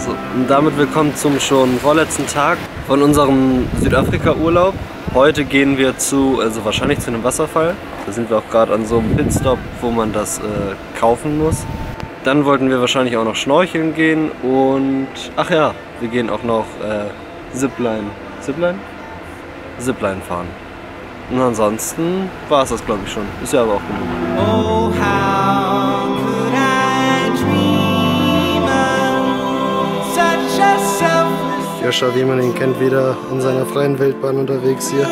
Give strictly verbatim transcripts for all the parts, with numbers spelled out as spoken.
So, und damit willkommen zum schon vorletzten Tag von unserem Südafrika-Urlaub. Heute gehen wir zu, also wahrscheinlich zu einem Wasserfall. Da sind wir auch gerade an so einem Pitstop, wo man das äh, kaufen muss. Dann wollten wir wahrscheinlich auch noch schnorcheln gehen und, ach ja, wir gehen auch noch äh, Zipline, Zipline? Zipline fahren. Und ansonsten war es das, glaube ich, schon. Ist ja aber auch genug. Oh, how could I dream of such a selfless... Joscha, wie man ihn kennt, wieder in seiner freien Wildbahn unterwegs hier.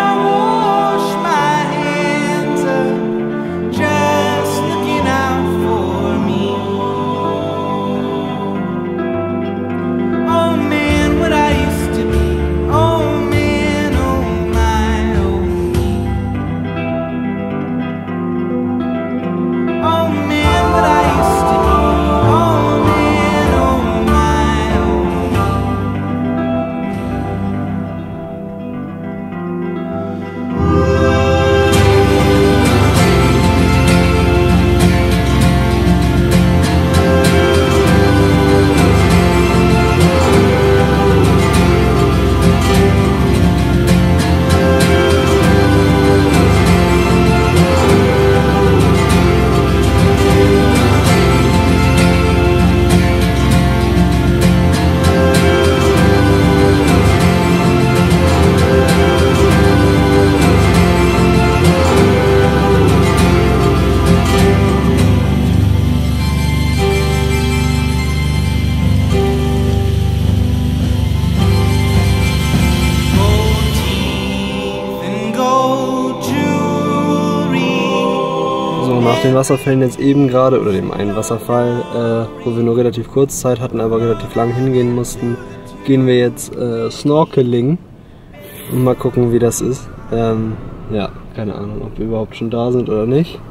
Nach den Wasserfällen jetzt eben gerade, oder dem einen Wasserfall, äh, wo wir nur relativ kurz Zeit hatten, aber relativ lang hingehen mussten, gehen wir jetzt äh, Snorkeling und mal gucken, wie das ist. Ähm, ja, keine Ahnung, ob wir überhaupt schon da sind oder nicht.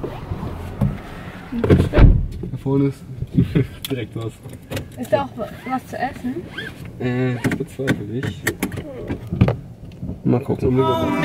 Da vorne ist direkt was. Ist da auch was zu essen? Äh, das bezweifle ich. Mal gucken.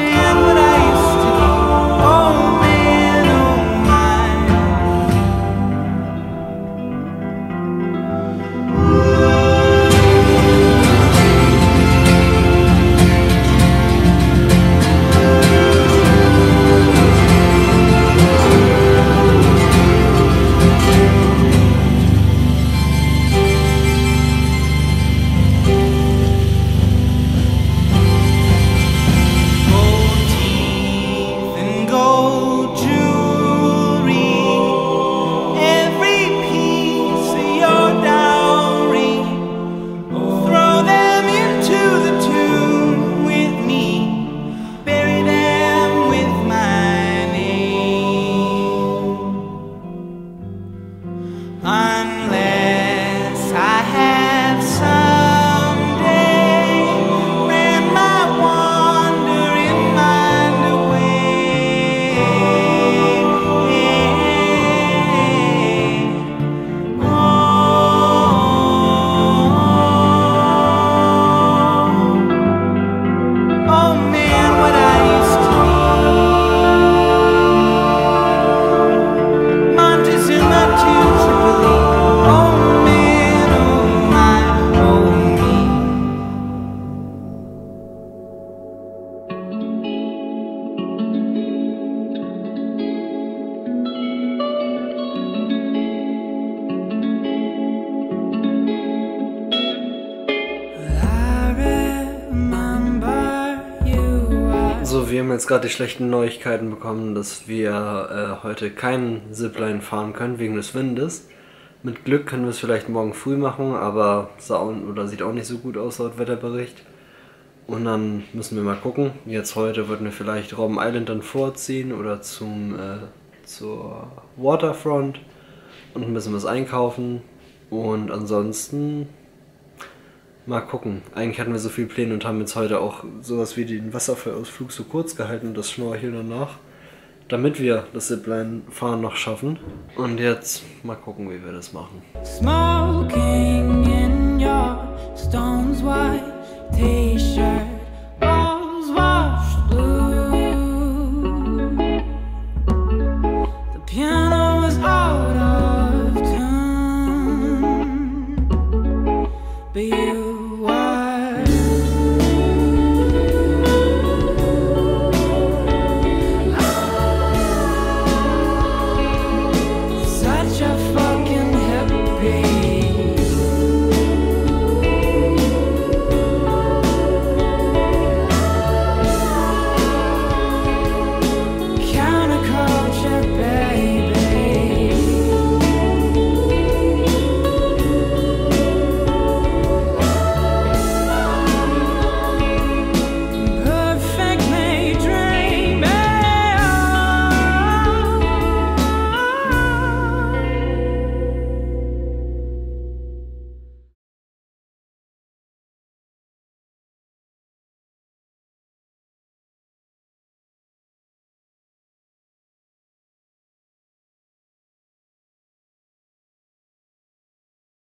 So, wir haben jetzt gerade die schlechten Neuigkeiten bekommen, dass wir äh, heute keinen Zipline fahren können wegen des Windes. Mit Glück können wir es vielleicht morgen früh machen, aber sah auch, oder sieht auch nicht so gut aus laut Wetterbericht. Und dann müssen wir mal gucken. Jetzt heute würden wir vielleicht Robben Island dann vorziehen oder zum, äh, zur Waterfront und ein bisschen was einkaufen. Und ansonsten mal gucken. Eigentlich hatten wir so viele Pläne und haben jetzt heute auch sowas wie den Wasserfallausflug so kurz gehalten und das Schnorcheln danach, damit wir das Zipline-Fahren noch schaffen. Und jetzt mal gucken, wie wir das machen. Smoking in your stones white T-shirt.